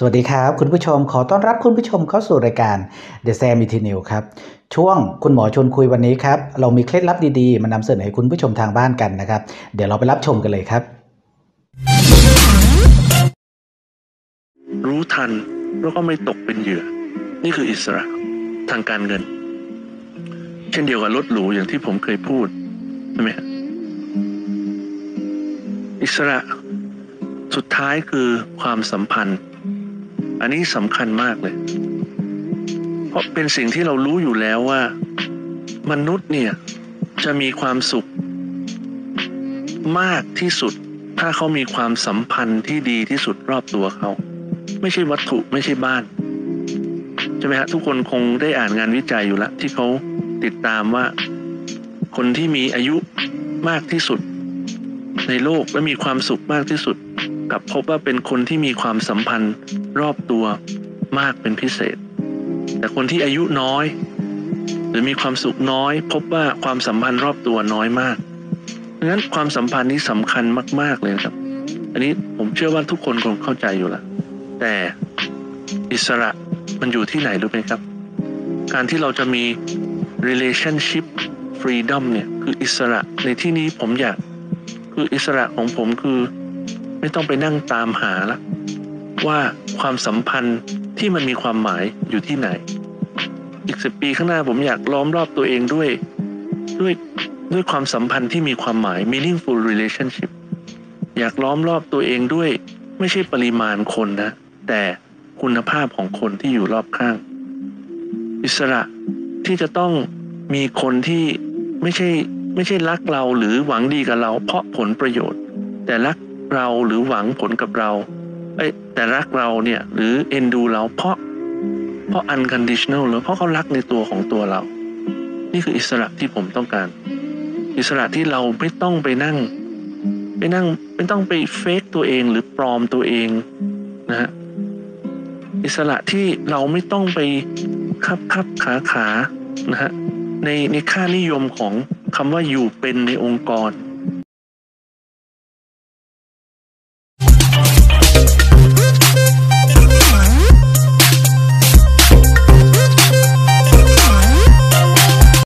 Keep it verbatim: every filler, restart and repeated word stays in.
สวัสดีครับคุณผู้ชมขอต้อนรับคุณผู้ชมเข้าสู่รายการ The Sam It New ครับช่วงคุณหมอชวนคุยวันนี้ครับเรามีเคล็ดลับดีๆมานำเสนอให้คุณผู้ชมทางบ้านกันนะครับเดี๋ยวเราไปรับชมกันเลยครับรู้ทันแล้วก็ไม่ตกเป็นเหยื่อนี่คืออิสระทางการเงินเช่นเดียวกับรถหรูอย่างที่ผมเคยพูดใช่ไหมอิสระสุดท้ายคือความสัมพันธ์อันนี้สำคัญมากเลยเพราะเป็นสิ่งที่เรารู้อยู่แล้วว่ามนุษย์เนี่ยจะมีความสุขมากที่สุดถ้าเขามีความสัมพันธ์ที่ดีที่สุดรอบตัวเขาไม่ใช่วัตถุไม่ใช่บ้านใช่ไหมฮะทุกคนคงได้อ่านงานวิจัยอยู่แล้วที่เขาติดตามว่าคนที่มีอายุมากที่สุดในโลกและมีความสุขมากที่สุดกับพบว่าเป็นคนที่มีความสัมพันธ์รอบตัวมากเป็นพิเศษแต่คนที่อายุน้อยหรือมีความสุขน้อยพบว่าความสัมพันธ์รอบตัวน้อยมากดังนั้นความสัมพันธ์นี้สำคัญมากๆเลยครับอันนี้ผมเชื่อว่าทุกคนคงเข้าใจอยู่แล้วแต่อิสระมันอยู่ที่ไหนรู้ไหมครับการที่เราจะมี relationship freedom เนี่ยคืออิสระในที่นี้ผมอยากคืออิสระของผมคือไม่ต้องไปนั่งตามหาละว่าความสัมพันธ์ที่มันมีความหมายอยู่ที่ไหนอีกสิบปีข้างหน้าผมอยากล้อมรอบตัวเองด้วยด้วยด้วยความสัมพันธ์ที่มีความหมาย meaningful relationship อยากล้อมรอบตัวเองด้วยไม่ใช่ปริมาณคนนะแต่คุณภาพของคนที่อยู่รอบข้างอิสระที่จะต้องมีคนที่ไม่ใช่ไม่ใช่รักเราหรือหวังดีกับเราเพราะผลประโยชน์แต่รักเราหรือหวังผลกับเราเอ้ยแต่รักเราเนี่ยหรือเอ็นดูเราเพราะเพราะ unconditional หรือเพราะเขารักในตัวของตัวเรานี่คืออิสระที่ผมต้องการอิสระที่เราไม่ต้องไปนั่งไปนั่งไม่ต้องไปเฟกตัวเองหรือปลอมตัวเองนะฮะอิสระที่เราไม่ต้องไปคับคับขาขานะฮะในในค่านิยมของคำว่าอยู่เป็นในองค์กร